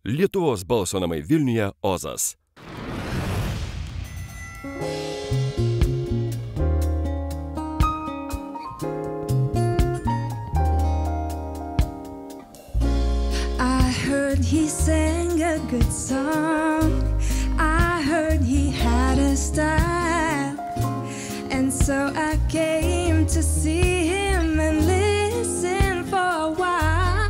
Lietuvos balso namai Vilniuje Ozas. I heard he sang a good song. I heard he had a style. And so I came to see him and listen for a while.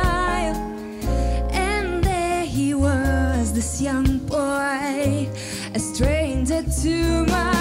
And there he was, this young boy, a stranger to my